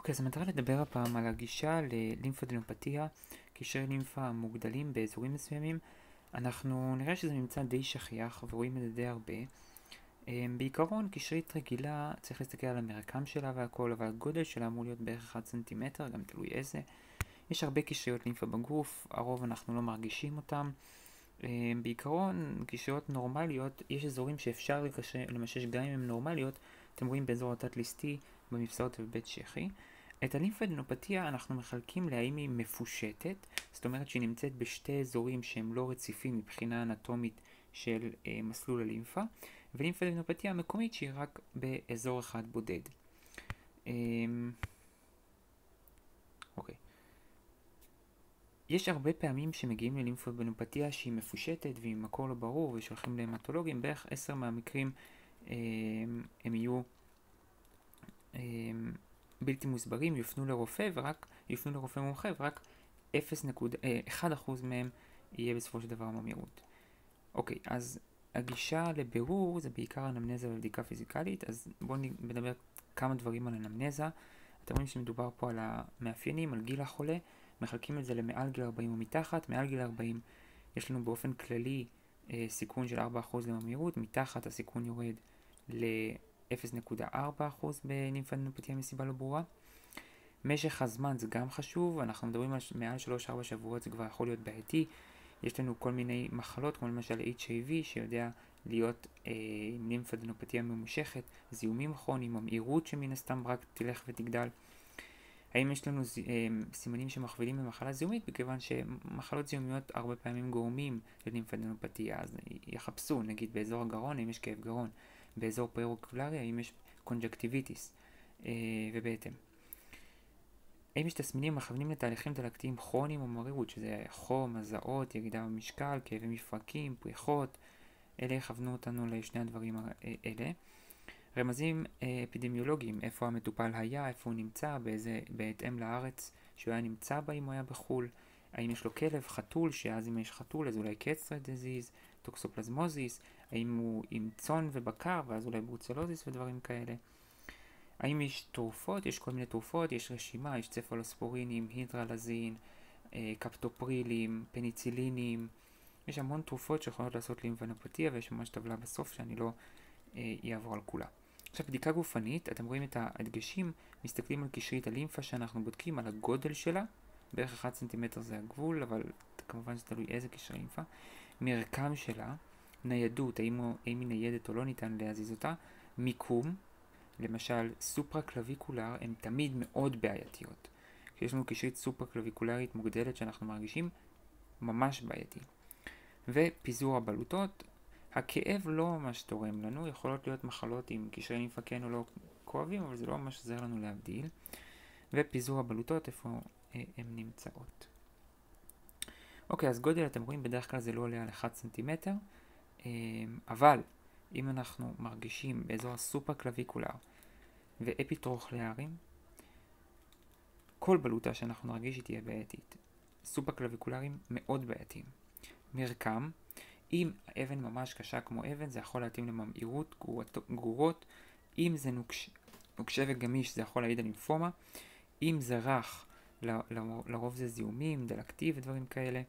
אוקיי, אז המטרה לדבר הפעם על הגישה ללימפודנופתיה, קשרי לימפה מוגדלים באזורים מסוימים. אנחנו נראה שזה נמצא די שכיח ורואים את זה די הרבה. בעיקרון, קשרית רגילה, צריך להסתכל על המרקם שלה והכל, אבל הגודל שלה אמור להיות בערך 1 סנטימטר, גם תלוי איזה. יש הרבה קשריות לימפה בגוף, הרוב אנחנו לא מרגישים אותם. בעיקרון, קשריות נורמליות, יש אזורים שאפשר למשש גם אם הן נורמליות. אתם רואים באזור התת-ליסטי, במפסעות ובית שחי. את הלימפדנופתיה אנחנו מחלקים להאם היא מפושטת, זאת אומרת שהיא נמצאת בשתי אזורים שהם לא רציפים מבחינה אנטומית של מסלול הלימפה, ולימפדנופתיה המקומית שהיא רק באזור אחד בודד. אוקיי. יש הרבה פעמים שמגיעים ללימפודנופתיה שהיא מפושטת והיא מקור לא ברור ושולחים להמטולוגים, בערך 10 מהמקרים הם יהיו בלתי מוסברים, יופנו לרופא מומחה ורק 1% מהם יהיה בסופו של דבר ממאירות. אוקיי, אז הגישה לבירור זה בעיקר אנמנזה ובדיקה פיזיקלית, אז בואו נדבר כמה דברים על אנמנזה. אתם רואים שמדובר פה על המאפיינים, על גיל החולה, מחלקים את זה למעל גיל 40 ומתחת. מעל גיל 40 יש לנו באופן כללי סיכון של 4% לממאירות, מתחת הסיכון יורד ל-0.4% בלימפדנופתיה מסיבה לא ברורה. משך הזמן זה גם חשוב, אנחנו מדברים על מעל 3-4 שבועות, זה כבר יכול להיות בעייתי. יש לנו כל מיני מחלות, כמו למשל HIV, שיודע להיות לימפדנופתיה ממושכת, זיהומים כרוניים, ממאירות שמן הסתם רק תלך ותגדל. האם יש לנו סימנים שמכווינים למחלה זיהומית? מכיוון שמחלות זיהומיות הרבה פעמים גורמים ללימפדנופתיה, אז יחפשו, נגיד באזור הגרון, האם יש כאב גרון, באזור פריקולרי, האם יש קונג'קטיביטיס, ובהתאם. האם יש תסמינים מכוונים לתהליכים דלקתיים כרוניים או ממאירות, שזה חום, הזעות, ירידה במשקל, כאבי מפרקים, פריחות, אלה יכוונו אותנו לשני הדברים האלה. רמזים אפידמיולוגיים, איפה המטופל היה, איפה הוא נמצא, בהתאם לארץ שהוא היה נמצא בה אם הוא היה בחול, האם יש לו כלב, חתול, שאז אם יש חתול אז אולי קסטרד דיזיז, טוקסופלזמוזיס, האם הוא עם צאן ובקר ואז אולי ברוצלוזיס ודברים כאלה. האם יש תרופות? יש כל מיני תרופות, יש רשימה, יש צפלוספורינים, הידרלזין, קפטופרילים, פניצילינים, יש המון תרופות שיכולות לעשות לימפדנופתיה, ויש ממש טבלה בסוף שאני לא יעבור על כולה. עכשיו, בדיקה גופנית, אתם רואים את ההדגשים, מסתכלים על קשרית הלימפה שאנחנו בודקים, על הגודל שלה, בערך 1 סנטימטר זה הגבול, אבל כמובן זה תלוי איזה קשרי לימפה. מרקם שלה, ניידות, האם היא ניידת או לא ניתן להזיז אותה, מיקום, למשל סופרה קלביקולר, הן תמיד מאוד בעייתיות. כשיש לנו קשרית סופרה קלביקולרית מוגדלת שאנחנו מרגישים, ממש בעייתי. ופיזור הבלוטות, הכאב לא ממש תורם לנו, יכולות להיות מחלות עם קשרי לימפה כן או לא כואבים, אבל זה לא ממש עוזר לנו להבדיל. ופיזור הבלוטות, איפה הן נמצאות. אוקיי, אז גודל אתם רואים, בדרך כלל זה לא עולה על 1 סנטימטר, אבל אם אנחנו מרגישים באזור הסופר קלביקולר ואפיטרוכלארים, כל בלוטה שאנחנו נרגיש היא תהיה בעייתית. סופר קלביקולרים מאוד בעייתיים. מרקם, אם האבן ממש קשה כמו אבן, זה יכול להתאים לממאירות, גרורות. אם זה נוקשה וגמיש, זה יכול להעיד על לימפומה. אם זה רך, לרוב זה זיהומים, דלקתי ודברים כאלה.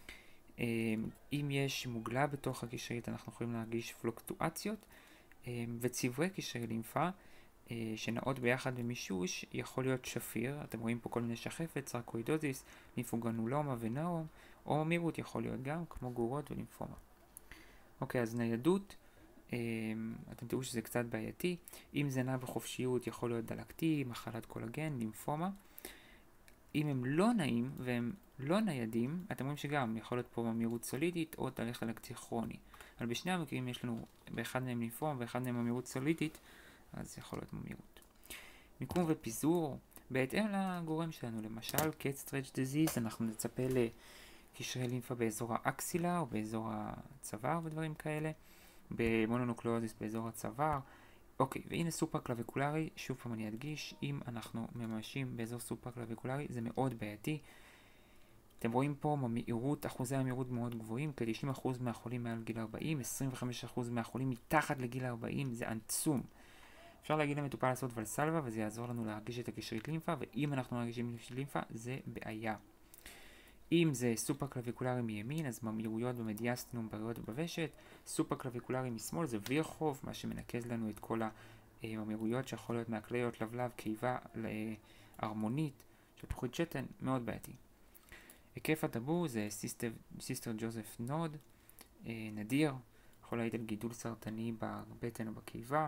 אם יש מוגלה בתוך הקשרית, אנחנו יכולים להרגיש פלוקטואציות. וצברי קשרי לימפה, שנעות ביחד במישוש, יכול להיות שפיר. אתם רואים פה כל מיני שחפת, סרקואידוזיס, לימפוגרנולומה ונאום, או ממאירות יכול להיות גם, כמו גרורות ולימפומה. אוקיי, אז ניידות, אתם תראו שזה קצת בעייתי. אם זה נע בחופשיות, יכול להיות דלקתי, מחלת קולגן, לימפומה. אם הם לא נעים והם לא ניידים, אתם רואים שגם יכול להיות פה ממאירות סולידית או תהליך דלקתי כרוני. אבל בשני המקרים יש לנו באחד מהם לימפומה ואחד מהם ממאירות סולידית, אז יכול להיות ממאירות. מיקום ופיזור, בהתאם לגורם שלנו, למשל קסטרד דיזיז, אנחנו נצפה לקשרי לימפה באזור האקסילה או באזור הצוואר ודברים כאלה, במונונוקלאוזיס באזור הצוואר. אוקיי, והנה סופר קלביקולרי, שוב פעם אני אדגיש, אם אנחנו ממשים באזור סופר קלביקולרי זה מאוד בעייתי. אתם רואים פה ממאירות, אחוזי המאירות מאוד גבוהים, כ-90% מהחולים מעל גיל 40, 25% מהחולים מתחת לגיל 40, זה עצום. אפשר להגיד למטופל לעשות ולסלווה, וזה יעזור לנו להרגיש את הקשרית לימפה, ואם אנחנו מרגישים קשרית לימפה, זה בעיה. אם זה סופר קלביקולרי מימין, אז ממאירויות במדיאסטינום, בריאות בוושת. סופר קלביקולרי משמאל זה וירחוב, מה שמנקז לנו את כל הממאירויות שיכול להיות מהכליות, לבלב, קיבה, הרמונית, שלפוחית שתן, מאוד בעייתי. היקף הטבור זה סיסטר ג'וזף נוד, נדיר, יכול להעיד על גידול סרטני בבטן או בקיבה.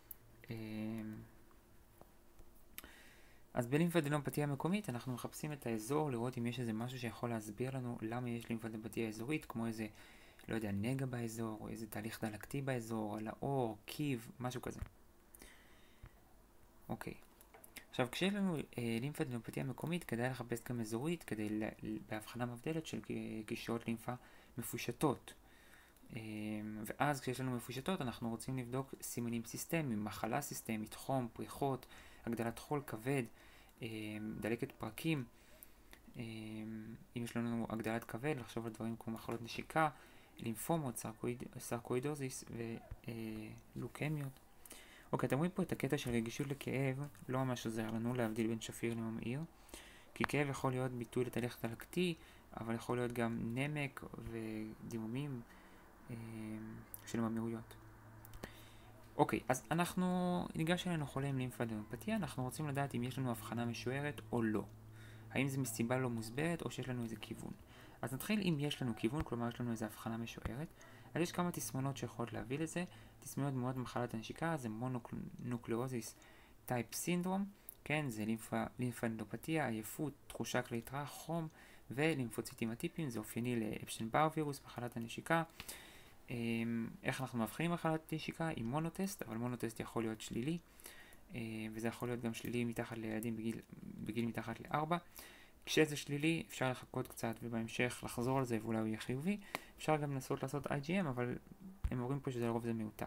אז בלימפדנופתיה מקומית אנחנו מחפשים את האזור, לראות אם יש איזה משהו שיכול להסביר לנו למה יש לימפדנופתיה אזורית, כמו איזה, לא יודע, נגע באזור, או איזה תהליך דלקתי באזור, על האור, קיב, משהו כזה. אוקיי. עכשיו, כשיש לנו לימפדנופתיה מקומית, כדאי לחפש גם אזורית, כדי בהבחנה מבדלת של קישרות לימפה מפושטות. ואז כשיש לנו מפושטות, אנחנו רוצים לבדוק סימנים סיסטמיים, מחלה סיסטמית, חום, פריחות, הגדלת חול כבד, דלקת פרקים. אם יש לנו הגדלת כבד, לחשוב על דברים כמו מחלות נשיקה, לימפומות, סרקואידוזיס ולוקמיות. אוקיי, אתם רואים פה את הקטע של רגישות לכאב, לא ממש עוזר לנו להבדיל בין שפיר לממאיר, כי כאב יכול להיות ביטוי לתהליך דלקתי, אבל יכול להיות גם נמק ודימומים של ממאירויות. אוקיי, אז אנחנו ניגש אלינו חולה עם לימפדנופתיה, אנחנו רוצים לדעת אם יש לנו הבחנה משוערת או לא. האם זה מסיבה לא מוסברת או שיש לנו איזה כיוון. אז נתחיל אם יש לנו כיוון, כלומר יש לנו איזה הבחנה משוערת. אז יש כמה תסמונות שיכולות להביא לזה. תסמונות דמויות במחלת הנשיקה, זה מונונוקלאוזיס טייפ סינדרום, כן, זה לימפדנופתיה, עייפות, תחושה כללית רע, חום ולימפוציטים הטיפיים, זה אופייני לאפשטיין-באר וירוס, מחלת הנשיקה. איך אנחנו מבחינים מחלת נשיקה? עם מונוטסט, אבל מונוטסט יכול להיות שלילי, וזה יכול להיות גם שלילי מתחת לילדים בגיל מתחת ל-4. כשזה שלילי אפשר לחכות קצת ובהמשך לחזור על זה ואולי הוא יהיה חיובי. אפשר גם לנסות לעשות IgM, אבל הם אומרים פה שזה לרוב זה מיותר.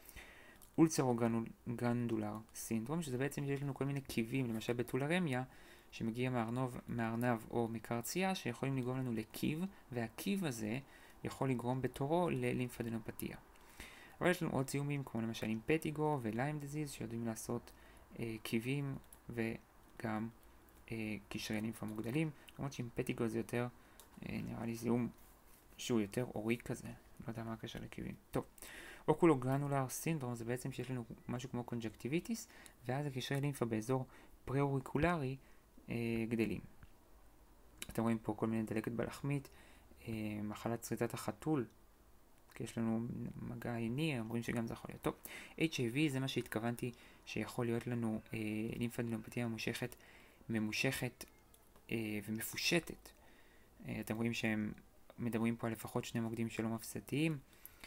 אולצרו-גנדולר סינדרום, שזה בעצם יש לנו כל מיני קיבים, למשל בטולרמיה, שמגיע מארנב או מקרצייה, שיכולים לגרום לנו לקיב, והקיב הזה יכול לגרום בתורו ללימפדנופתיה. אבל יש לנו עוד זיהומים, כמו למשל אימפטיגו וליים דיזיז, שיודעים לעשות קיבים וגם קשרי לימפה מוגדלים, למרות שאימפטיגו זה יותר, נראה לי זיהום שהוא יותר אורי כזה, לא יודע מה הקשר לקיבים. טוב, אוקולוגרנולר סינדרום זה בעצם שיש לנו משהו כמו קונג'קטיביטיס, ואז הקשרי לימפה באזור פרה-אוריקולרי גדלים. אתם רואים פה כל מיני דלקת בלחמית, מחלת שריטת החתול, כי יש לנו מגע עיני, אומרים שגם זה יכול להיות. טוב, HIV זה מה שהתכוונתי שיכול להיות לנו לימפדנופתיה ממושכת ומפושטת. אתם רואים שהם מדברים פה על לפחות שני מוקדים שלא מפסדיים.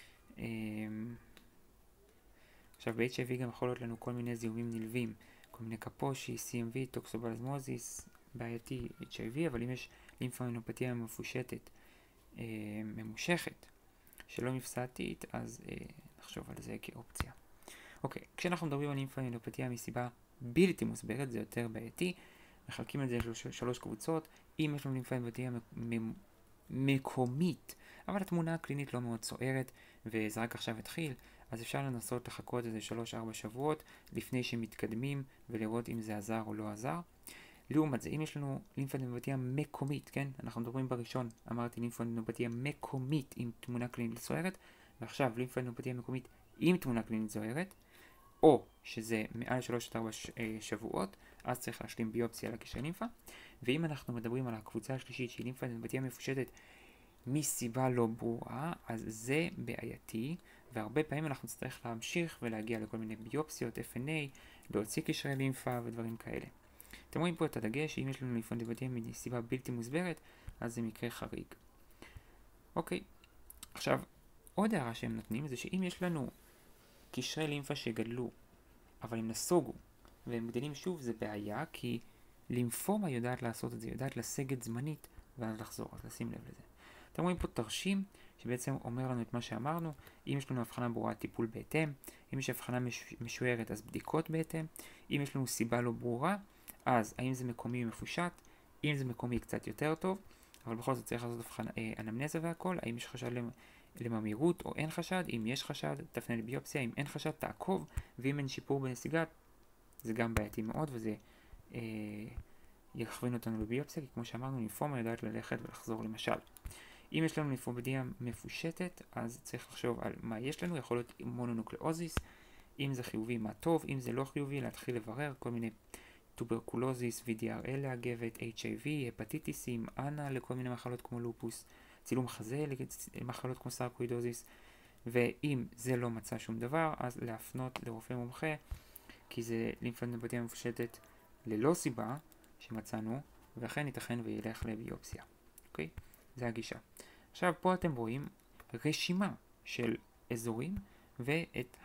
עכשיו ב-HIV גם יכול להיות לנו כל מיני זיהומים נלווים, כל מיני קפושי, CMV, טוקסובלזמוזיס, בעייתי HIV, אבל אם יש לימפדנופתיה מפושטת ממושכת שלא מפסדתית, אז נחשוב על זה כאופציה. אוקיי, כשאנחנו מדברים על לימפדנופתיה מסיבה בלתי מוסברת, זה יותר בעייתי. מחלקים את זה לשלוש קבוצות. אם יש לנו לימפדנופתיה מקומית, אבל התמונה הקלינית לא מאוד סוערת, וזה רק עכשיו התחיל, אז אפשר לנסות לחכות איזה 3-4 שבועות לפני שמתקדמים, ולראות אם זה עזר או לא עזר. לעומת זה, אם יש לנו לימפדנופתיה מקומית, כן? אנחנו מדברים בראשון, אמרתי לימפדנופתיה מקומית עם תמונה קלינית סוערת, ועכשיו לימפדנופתיה מקומית עם תמונה קלינית סוערת, או שזה מעל 3-4 שבועות, אז צריך להשלים ביופסיה לקשרי לימפה. ואם אנחנו מדברים על הקבוצה השלישית שהיא לימפדנופתיה מפושטת מסיבה לא ברורה, אז זה בעייתי, והרבה פעמים אנחנו נצטרך להמשיך ולהגיע לכל מיני ביופסיות, FNA, להוציא קשרי לימפה ודברים כאלה. אתם רואים פה את הדגש, שאם יש לנו לימפדנופתיה מסיבה בלתי מוסברת, אז זה מקרה חריג. אוקיי, עכשיו, עוד הערה שהם נותנים זה שאם יש לנו קשרי לימפה שגדלו, אבל הם נסוגו, והם גדלים שוב, זה בעיה, כי לימפומה יודעת לעשות את זה, יודעת לסגת זמנית, ואז לחזור, אז לשים לב לזה. אתם רואים פה תרשים, שבעצם אומר לנו את מה שאמרנו, אם יש לנו הבחנה ברורה, טיפול בהתאם, אם יש הבחנה משוערת, אז בדיקות בהתאם, אם יש לנו סיבה לא ברורה, אז האם זה מקומי מפושט, אם זה מקומי קצת יותר טוב, אבל בכל זאת צריך לעשות אנמנזה והכל, האם יש חשד לממאירות או אין חשד. אם יש חשד, תפנה לביופסיה. אם אין חשד, תעקוב. ואם אין שיפור בנסיגה, זה גם בעייתי מאוד, וזה יכווין אותנו לביופסיה, כי כמו שאמרנו, לימפומה יודעת ללכת ולחזור למשל. אם יש לנו לימפובדיה מפושטת, אז צריך לחשוב על מה יש לנו. יכול להיות מונונוקלאוזיס. אם זה חיובי, מה טוב. אם זה לא חיובי, להתחיל לברר כל מיני טוברקולוזיס, VDRL לאגבת, HIV, הפטיטיסים, אנה לכל מיני מחלות כמו לופוס, צילום חזה למחלות כמו סרקואידוזיס. ואם זה לא מצא שום דבר, אז להפנות לרופא מומחה, כי זה לימפובדיה מפושטת ללא סיבה שמצאנו, ואכן ייתכן וילך לביופסיה. אוקיי? זה הגישה. עכשיו פה אתם רואים רשימה של אזורים ואת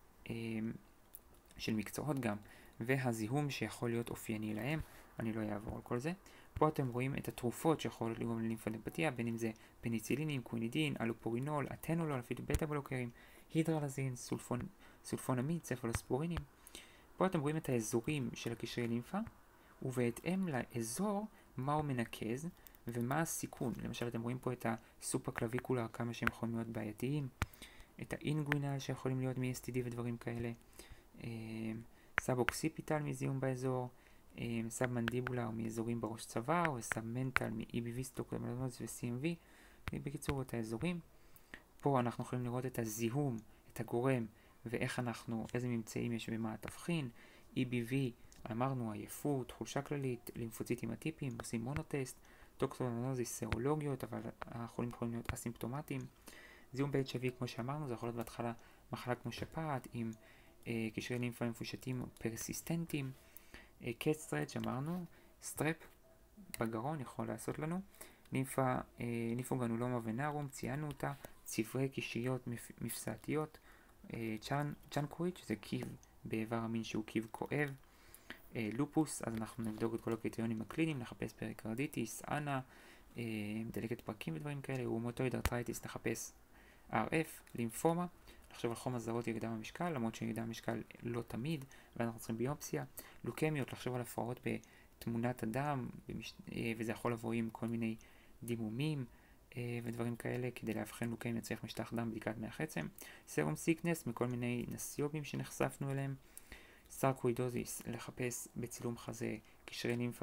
של מקצועות גם, והזיהום שיכול להיות אופייני להם. אני לא אעבור על כל זה. פה אתם רואים את התרופות שיכולות לגרום ללימפודפתיה, בין אם זה פניצילינים, קווינידין, אלופורינול, אתנולול, אפילו בטה בלוקרים, הידרלזין, סולפונמיד, צפלוספורינים. פה אתם רואים את האזורים של הקשרי לימפה, ובהתאם לאזור מה הוא מנקז ומה הסיכון. למשל אתם רואים פה את הסופקלביקולר, כמה שהם יכולים להיות בעייתיים, את האינגוינל שיכולים להיות מ-STD ודברים כאלה, סאב-אוקסיפיטל מזיהום באזור, סאב-מנדיבולר מאזורים בראש צוואר, וסאב-מנטל מ-EBV, סטוקלמלנוז ו-CMV. בקיצור, את האזורים. פה אנחנו יכולים לראות את הזיהום, את הגורם, ואיך איזה ממצאים יש ומה התבחין. EBV, אמרנו, עייפות, חולשה כללית, לימפוציטים אטיפיים, עושים מונוטסט, טוקסולנוזיס, סרולוגיות, אבל החולים יכולים להיות אסימפטומטיים. זיהום ב-HIV, כמו שאמרנו, זה יכול להיות בהתחלה מחלה כמו שפעת, עם קשרי לימפה מפושטים פרסיסטנטיים. קט-סטרץ' אמרנו, סטרפ בגרון יכול לעשות לנו. לימפוגרנולומה ונארום, ציינו אותה. צברי קישיות מפסעתיות. צ'אנקוויץ' זה קיב באיבר המין שהוא קיב כואב. לופוס, אז אנחנו נבדוק את כל הקריטריונים הקליניים, נחפש פריקרדיטיס, אנה, דלקת פרקים ודברים כאלה. רומטויד ארטרייטיס, נחפש RF, לימפומה, לחשוב על חום הזרות ירידה במשקל, למרות שירידה במשקל לא תמיד, ואנחנו צריכים ביופסיה. לוקמיות, לחשוב על הפרעות בתמונת הדם, וזה יכול לבוא עם כל מיני דימומים ודברים כאלה. כדי להבחן לוקמיה צריך משטח דם, בדיקת מח עצם. סרום סיקנס, מכל מיני נסיובים שנחשפנו אליהם. סרקואידוזיס, לחפש בצילום חזה קשרי לימפה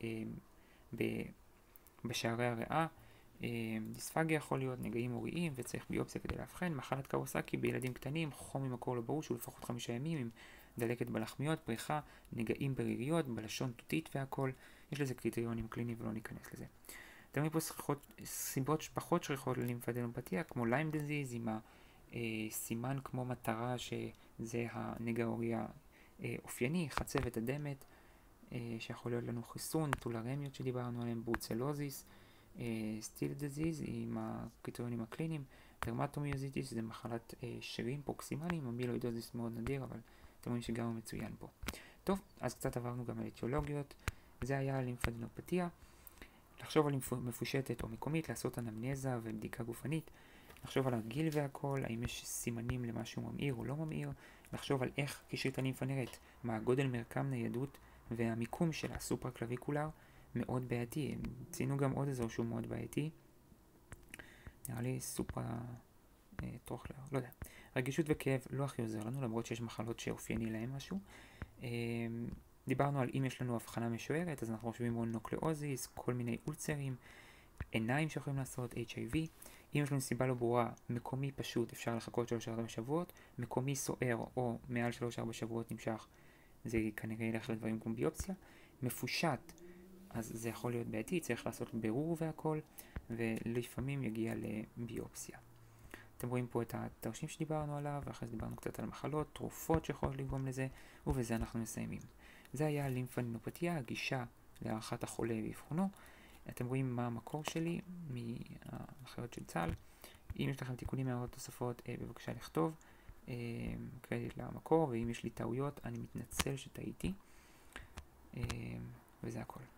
בשערי הריאה. דיספגיה יכול להיות, נגעים הוריים, וצריך ביופסיה כדי להבחן. מחלת קאווסקי בילדים קטנים, חום ממקור לא ברור שהוא לפחות 5 ימים, עם דלקת בלחמיות, פריחה, נגעים בריריות, בלשון תותית והכל. יש לזה קריטריונים קליניים ולא ניכנס לזה. אתם רואים פה סיבות פחות שכיחות ללימפדנופתיה, כמו ליים דיזיז, עם הסימן כמו מטרה שזה הנגע ההורי אופייני, חצבת אדמת, שיכול להיות לנו חיסון, טולרמיות שדיברנו עליהם, ברוצלוזיס, סטיל דיזיז עם הקריטריונים הקליניים, דרמטומיוזיטיס זה מחלת שרירים פרוקסימליים, המילואידוזיס מאוד נדיר, אבל אתם רואים שגם הוא מצוין פה. טוב, אז קצת עברנו גם על אטיולוגיות. זה היה לימפדנופתיה. לחשוב על מפושטת או מקומית, לעשות אנמנזה ובדיקה גופנית, לחשוב על הגיל והכל, האם יש סימנים למשהו ממאיר או לא ממאיר, לחשוב על איך קשרית הלימפה נראית, מה הגודל, מרקם, ניידות והמיקום שלה, סופרקלביקולר, מאוד בעייתי. ציינו גם עוד אזור שהוא מאוד בעייתי, נראה לי טרוכלר, לא יודע. רגישות וכאב לא הכי עוזר לנו, למרות שיש מחלות שאופייני להם משהו. דיברנו על אם יש לנו הבחנה משוערת, אז אנחנו חושבים מונונוקלאוזיס, כל מיני אולצרים, עיניים שיכולים לעשות, HIV. אם יש לנו סיבה לא ברורה, מקומי פשוט אפשר לחכות 3-4 שבועות, מקומי סוער או מעל 3-4 שבועות נמשך, זה כנראה ילך לדברים כמו ביופסיה. מפושט, אז זה יכול להיות בעייתי, צריך לעשות בירור והכל, ולפעמים יגיע לביופסיה. אתם רואים פה את התרשים שדיברנו עליו, ואחרי זה דיברנו קצת על מחלות, תרופות שיכולות לגרום לזה, ובזה אנחנו מסיימים. זה היה לימפדנופתיה, הגישה להערכת החולה ואבחונו. אתם רואים מה המקור שלי מהנחיות של צה"ל. אם יש לכם תיקונים מהערות תוספות, בבקשה לכתוב קרדיט למקור, ואם יש לי טעויות, אני מתנצל שטעיתי. וזה הכל.